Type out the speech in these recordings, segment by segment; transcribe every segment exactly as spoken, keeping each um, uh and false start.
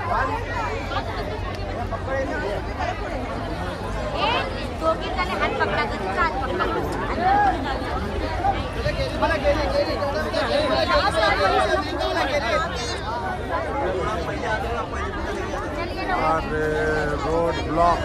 हाथ पकड़ा कर हाथ पकड़ा अरे रोड ब्लॉक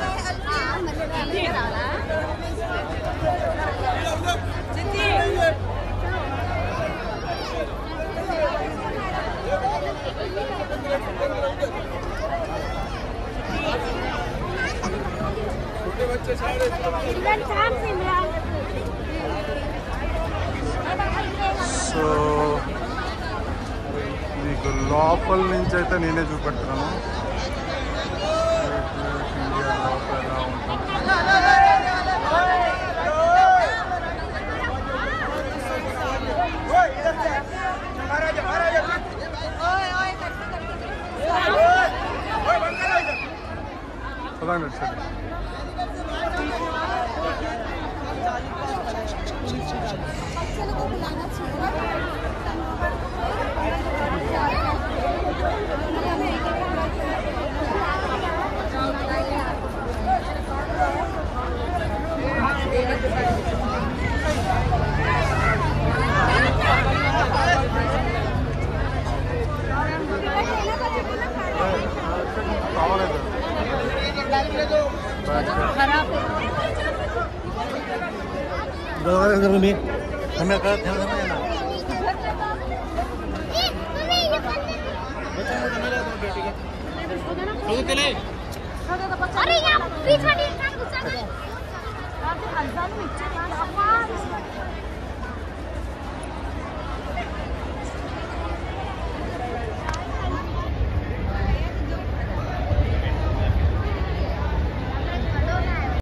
సో మీకు లోపల నుంచి అయితే నేనే చూపెడుతున్నాను ఇండియా లోపల ఎలా ఉంటుంది సరే में हमें कर ध्यान देना है ना अरे यार बीच में काम घुसा दे आप हज़ार में